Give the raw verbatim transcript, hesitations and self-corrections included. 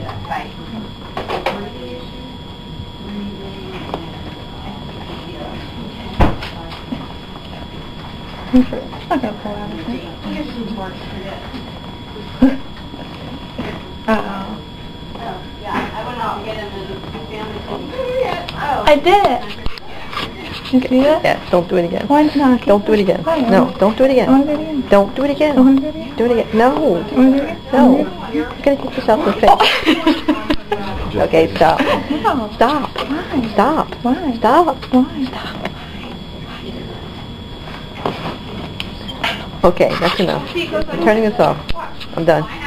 Bye. It's not gonna pull out of it. Uh-oh. I did it! You see that? Yeah, don't do it again. Why not? Don't do it again. No, don't do it again. I want to do it again. Don't do it again. I want to do it again. Do it again. No. I want to do it again. No. You're going to hit yourself in the face. Okay, stop. No. Stop. Why? Stop. Why? Stop. Why? Stop. Okay, that's enough. I'm turning this off. I'm done.